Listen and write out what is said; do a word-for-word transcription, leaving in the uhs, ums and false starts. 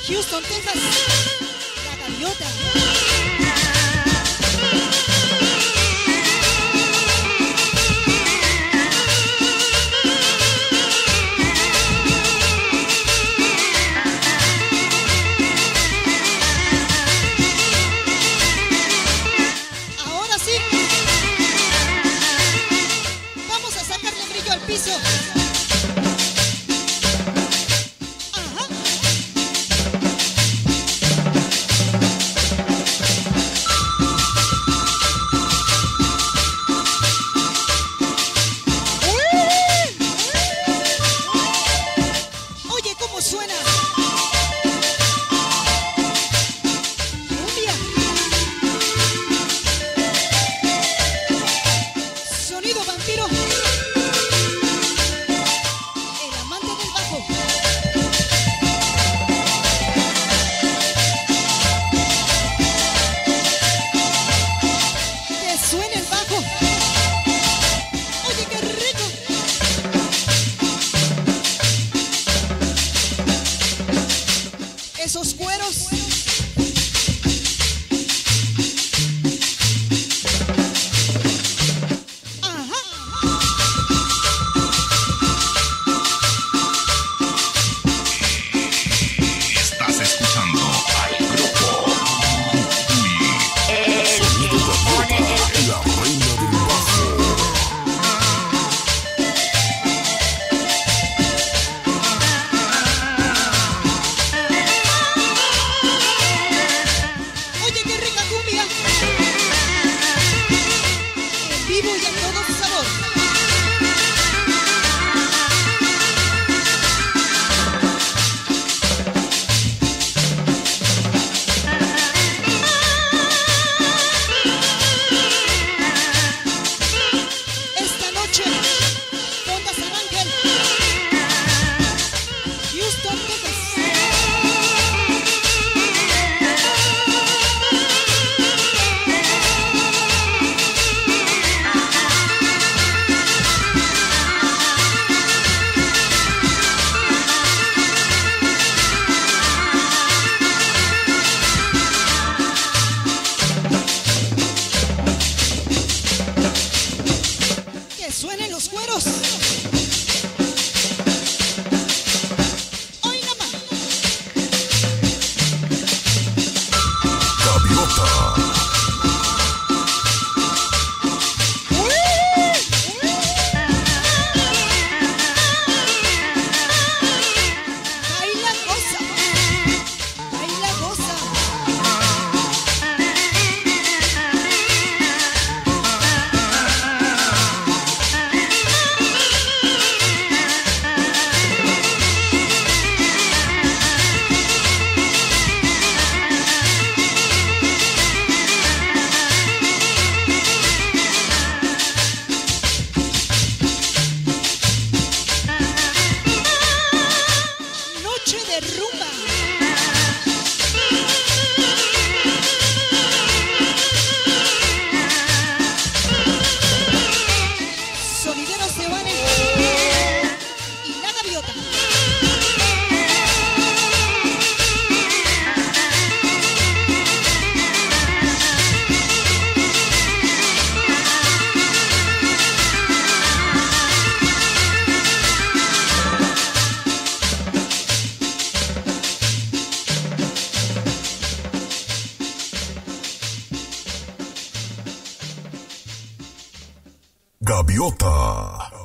Houston, Texas, La Gaviota. Ahora sí, vamos a sacarle brillo al piso. Suena cumbia, sonido vampiro, el amante del bajo. Que suene el bajo. Oye, qué rico. Esos cueros. Ajá. Estás escuchando al grupo Uy. El sonido de Gaviota, la reina del bajo. Vivo y a todo sabor. Esta noche, Fonda San Ángel, Houston, Texas. Suenen los cueros. Hoy nada más. Gaviota. Baila, goza. Baila, goza. Noche de rumba. Sonideros se van y La Gaviota. Gaviota.